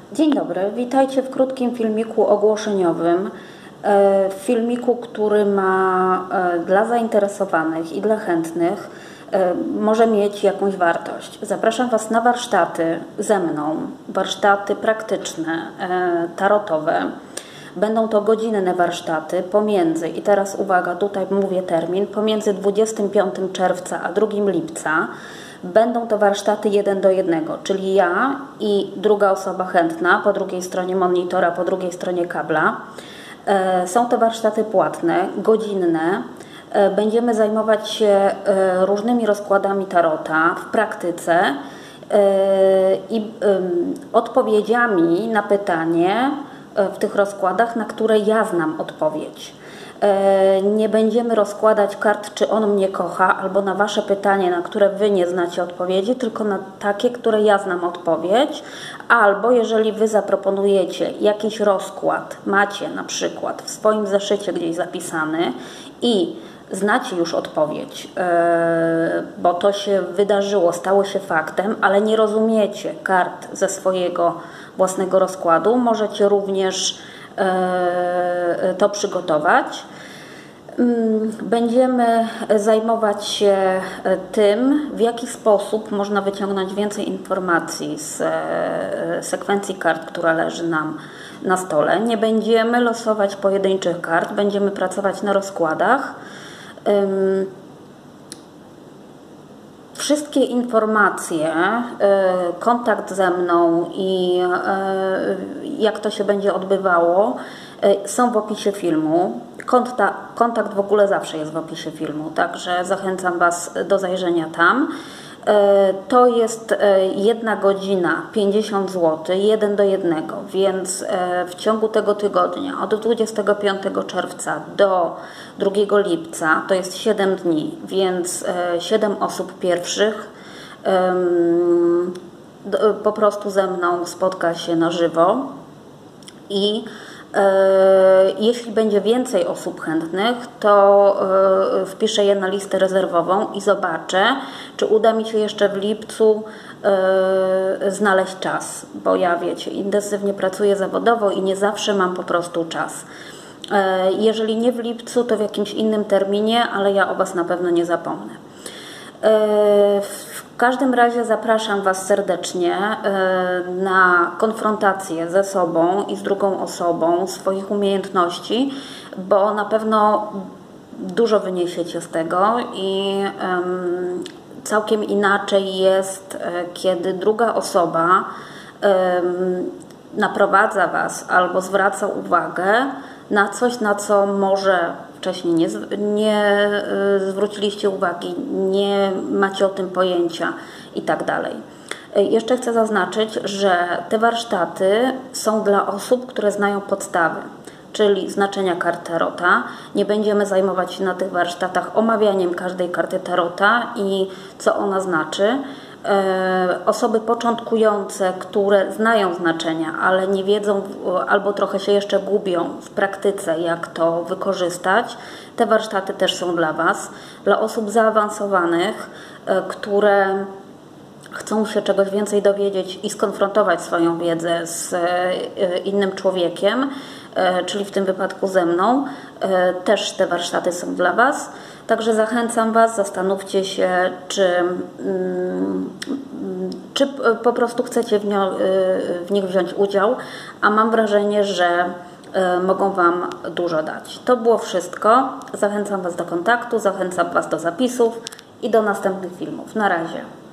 Dzień dobry, witajcie w krótkim filmiku ogłoszeniowym. Filmiku, który ma dla zainteresowanych i dla chętnych może mieć jakąś wartość. Zapraszam Was na warsztaty ze mną, warsztaty praktyczne, tarotowe. Będą to godzinne warsztaty pomiędzy, i teraz uwaga, tutaj mówię termin, pomiędzy 25 czerwca a 2 lipca. Będą to warsztaty 1 do 1, czyli ja i druga osoba chętna, po drugiej stronie monitora, po drugiej stronie kabla. Są to warsztaty płatne, godzinne. Będziemy zajmować się różnymi rozkładami tarota w praktyce i odpowiedziami na pytanie w tych rozkładach, na które ja znam odpowiedź. Nie będziemy rozkładać kart, czy on mnie kocha, albo na Wasze pytanie, na które Wy nie znacie odpowiedzi, tylko na takie, które ja znam odpowiedź, albo jeżeli Wy zaproponujecie jakiś rozkład, macie na przykład w swoim zeszycie gdzieś zapisany i znacie już odpowiedź, bo to się wydarzyło, stało się faktem, ale nie rozumiecie kart ze swojego własnego rozkładu, możecie również to przygotować. Będziemy zajmować się tym, w jaki sposób można wyciągnąć więcej informacji z sekwencji kart, która leży nam na stole. Nie będziemy losować pojedynczych kart, będziemy pracować na rozkładach. Wszystkie informacje, kontakt ze mną i jak to się będzie odbywało, są w opisie filmu. Kontakt w ogóle zawsze jest w opisie filmu, także zachęcam Was do zajrzenia tam. To jest 1 godzina 50 zł, 1 do 1, więc w ciągu tego tygodnia od 25 czerwca do 2 lipca to jest 7 dni, więc 7 osób pierwszych po prostu ze mną spotka się na żywo i jeśli będzie więcej osób chętnych, to wpiszę je na listę rezerwową i zobaczę, czy uda mi się jeszcze w lipcu znaleźć czas, bo ja, wiecie, intensywnie pracuję zawodowo i nie zawsze mam po prostu czas. Jeżeli nie w lipcu, to w jakimś innym terminie, ale ja o Was na pewno nie zapomnę. W każdym razie zapraszam Was serdecznie na konfrontację ze sobą i z drugą osobą swoich umiejętności, bo na pewno dużo wyniesiecie z tego i całkiem inaczej jest, kiedy druga osoba naprowadza Was albo zwraca uwagę na coś, na co może wcześniej nie zwróciliście uwagi, nie macie o tym pojęcia i tak dalej. Jeszcze chcę zaznaczyć, że te warsztaty są dla osób, które znają podstawy, czyli znaczenia kart tarota. Nie będziemy zajmować się na tych warsztatach omawianiem każdej karty tarota i co ona znaczy. Osoby początkujące, które znają znaczenia, ale nie wiedzą albo trochę się jeszcze gubią w praktyce, jak to wykorzystać, te warsztaty też są dla Was. Dla osób zaawansowanych, które chcą się czegoś więcej dowiedzieć i skonfrontować swoją wiedzę z innym człowiekiem, czyli w tym wypadku ze mną, też te warsztaty są dla Was. Także zachęcam Was, zastanówcie się, czy po prostu chcecie w nich wziąć udział, a mam wrażenie, że mogą Wam dużo dać. To było wszystko. Zachęcam Was do kontaktu, zachęcam Was do zapisów i do następnych filmów. Na razie.